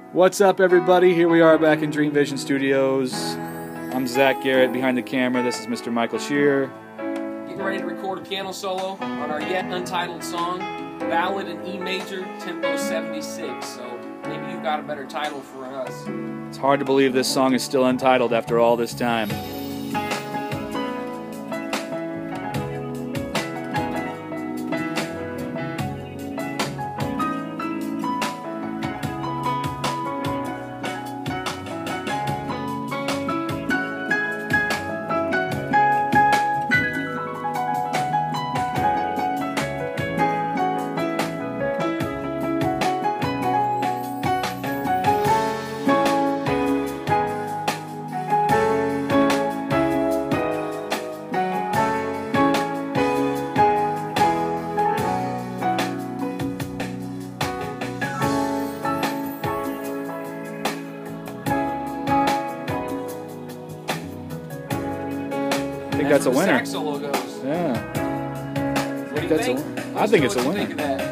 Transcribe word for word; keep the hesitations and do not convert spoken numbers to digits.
What's up, everybody? Here we are back in DreamVizion Studios. I'm Zach Garrett behind the camera. This is Mister Michael Scherer. Getting ready to record a piano solo on our yet untitled song, Ballad in E major, tempo seventy-six. So maybe you've got a better title for us. It's hard to believe this song is still untitled after all this time. I think that's a winner. Sax solo goes. Yeah. What do you That's think? a, I think it's a winner.